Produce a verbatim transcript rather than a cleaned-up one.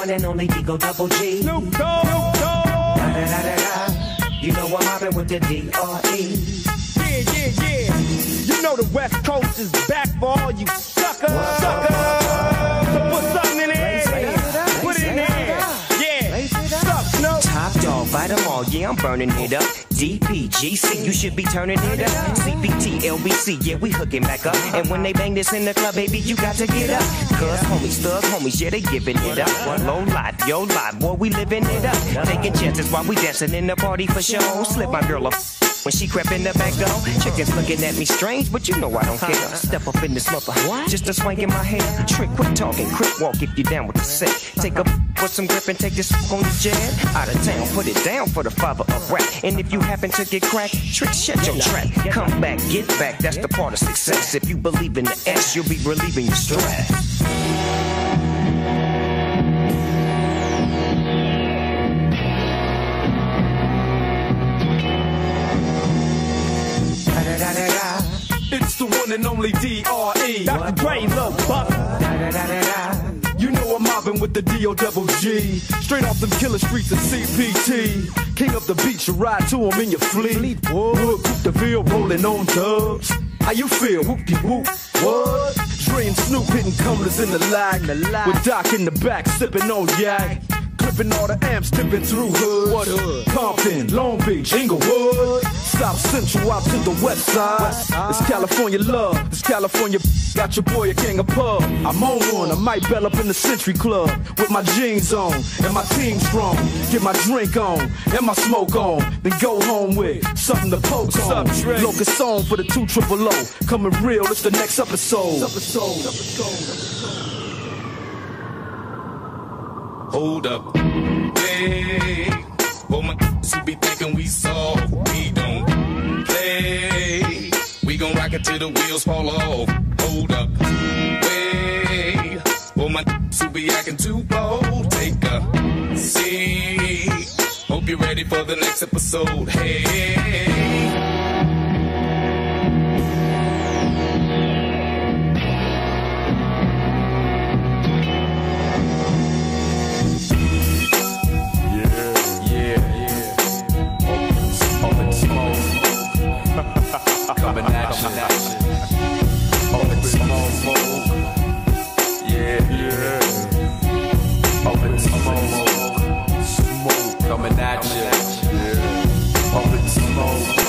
one and only Digo Double G. Snoop Dogg, Snoop Dogg. Da da da da da. You know I'm mobbing with the D R E. Yeah, yeah, yeah. You know the West Coast is back for all you suckers. Suckers. So put something in there. Put it in there. Yeah. Suck, Snoop. Top dog, bite them all. Yeah, I'm burning it up. D P G C, you should be turning it up. C P T, L B C, yeah, we hooking back up. And when they bang this in the club, baby, you got to get up. Cuz homies, thug homies, yeah, they giving it up. Low life, yo life, boy, we living it up. Taking chances while we dancing in the party for show. Slip my girl up when she crept in the back door. Chickens looking at me strange, but you know I don't care. Step up in this mother, just a swank in my hair. Trick, quit talking, quick walk if you down with the set. Take a put some grip and take this on your jet. Out of town, put it down for the father of rap. And if you happen to get cracked, trick, shut your trap. Come back, get back, that's the part of success. If you believe in the S, you'll be relieving your stress. It's the one and only D R E. Doctor Dre, Lil Buck. You know I'm mobbing with the D O double G. Straight off them killer streets of C P T. King up the beach, you ride to him in your fleet. Wood, Coupe de Ville, rolling on dubs. How you feel? Whoop-de-whoop. What? Dre and Snoop hitting cumblers in the lag. With Doc in the back, sipping on yak. Clipping all the amps, tipping through hoods. What hood? Compton, Long Beach, Inglewood. South Central out to the west side. It's California love, it's California. Got your boy a king of pub. I'm on one, I might bell up in the Century Club. With my jeans on, and my team strong. Get my drink on, and my smoke on. Then go home with something to poke on. Locust song for the two triple O. Coming real, it's the next episode. Hold up, hey, well my who be thinking we soft, we don't play. We gon' rock it till the wheels fall off. Hold up, hey, well my who be acting too bold. Take a seat. Hope you're ready for the next episode. Hey. Coming at you, open smoke, yeah, yeah. Open smoke, smoke coming at you, yeah. Open smoke.